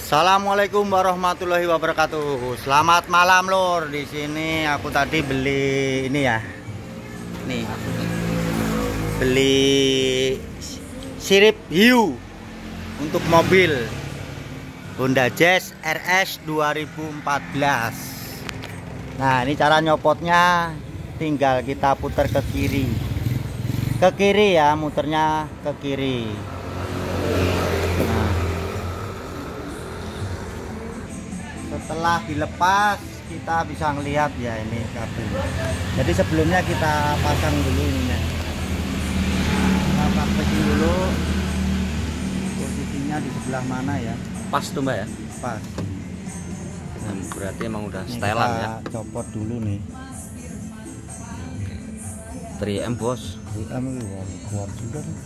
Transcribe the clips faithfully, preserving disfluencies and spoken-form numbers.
Assalamualaikum warahmatullahi wabarakatuh. Selamat malam lur. Di sini aku tadi beli ini ya. Nih. Beli sirip hiu untuk mobil Honda Jazz R S dua ribu empat belas. Nah, ini cara nyopotnya, tinggal kita putar ke kiri. Ke kiri ya, muternya ke kiri. Nah, setelah dilepas kita bisa ngelihat ya ini kabel. Jadi sebelumnya kita pasang dulu ini. Kita pasang dulu posisinya di sebelah mana ya? Pas tuh mbak ya? Pas. Nah, berarti emang udah Ini setelan kita ya? copot dulu nih. tiga M bos. tiga M itu kuat juga nih.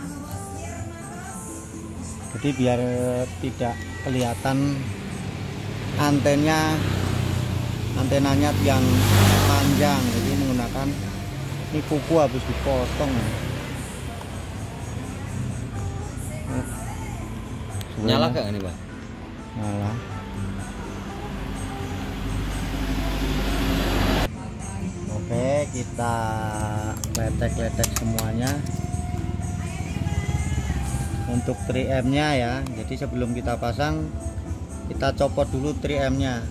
Jadi biar tidak kelihatan antennya, antenanya yang panjang, jadi menggunakan ini kuku habis dipotong. Nyala gak ini mbak? Nyala. Oke, kita letek-letek semuanya untuk tiga M nya ya. Jadi sebelum kita pasang, kita copot dulu tiga M nya.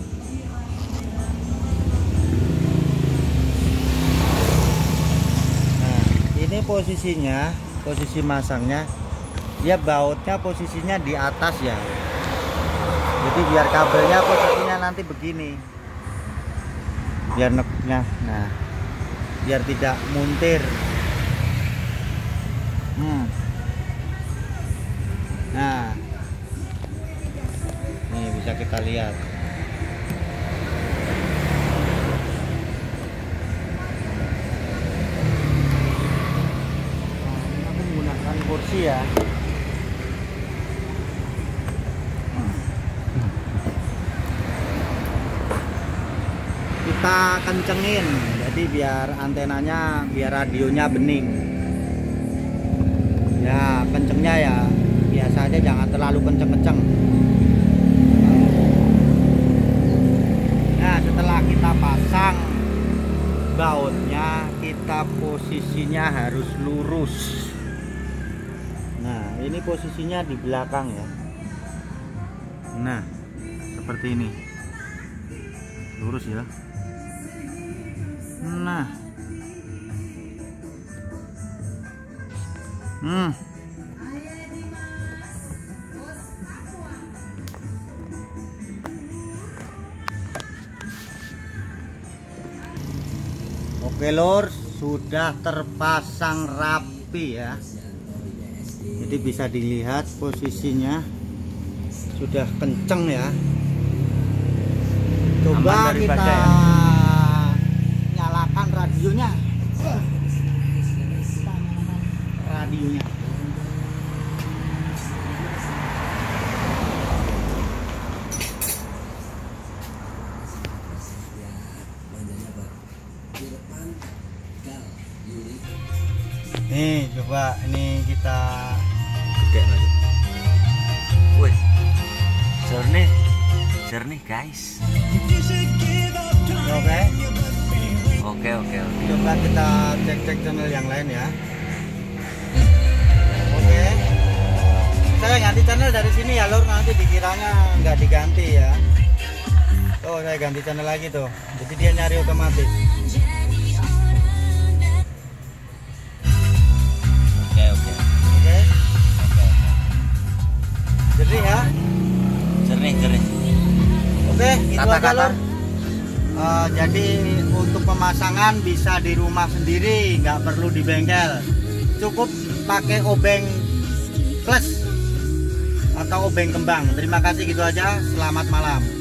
Nah, ini posisinya, posisi masangnya, dia bautnya posisinya di atas ya. Jadi biar kabelnya posisinya nanti begini, biar neknya, nah, biar tidak muntir. Hmm. Nah, nih bisa kita lihat. Nah, ini aku menggunakan kursi ya. Kita kencengin, jadi biar antenanya, biar radionya bening. Ya, kencengnya ya biasa aja, jangan terlalu kenceng-kenceng. Nah, setelah kita pasang bautnya, kita posisinya harus lurus. Nah, ini posisinya di belakang ya. Nah, seperti ini, lurus ya. Nah, hmm. Oke lur, sudah terpasang rapi ya. Jadi bisa dilihat posisinya sudah kenceng ya. Coba kita ya, nyalakan radionya. Radionya. Nih coba ini kita Gede lagi. Wih, jernih, jernih guys. oke. Oke oke oke. Coba kita cek-cek channel yang lain ya. Oke. Saya ganti channel dari sini ya lur, nanti dikiranya nggak diganti ya. Oh, saya ganti channel lagi tuh. Jadi dia nyari otomatis. Oke oke. Oke. Jernih ya. Jernih jernih. Oke, itu aja Kata-kata. lur. Uh, jadi untuk pemasangan bisa di rumah sendiri, nggak perlu di bengkel. Cukup pakai obeng plus atau obeng kembang. Terima kasih, gitu aja. Selamat malam.